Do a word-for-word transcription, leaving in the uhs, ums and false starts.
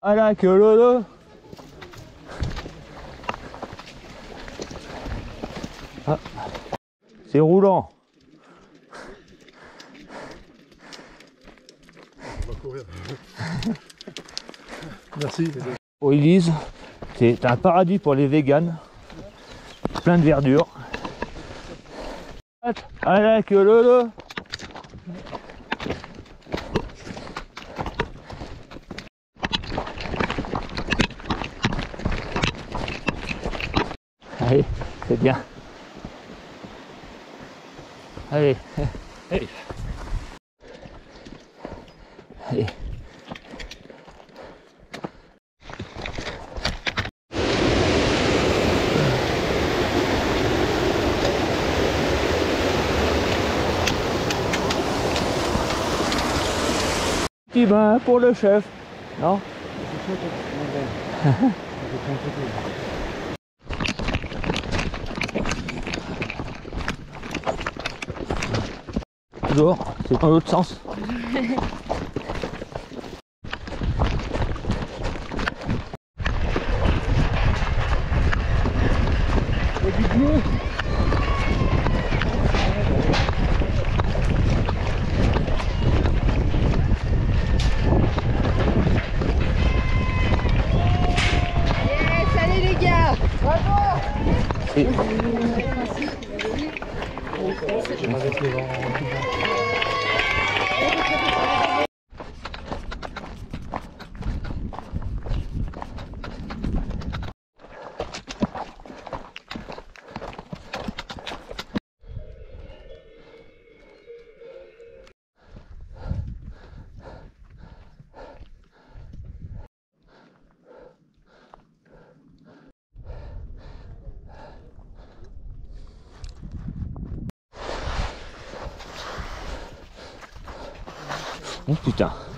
À la queue lolo. Ah. C'est roulant. On va courir. Merci. Au Élise, c'est un paradis pour les véganes. Plein de verdure. À la queue lolo. Allez, c'est bien. Allez, allez. Allez. Petit bain pour le chef, non? Toujours, c'est dans l'autre sens. Et... Oh putain.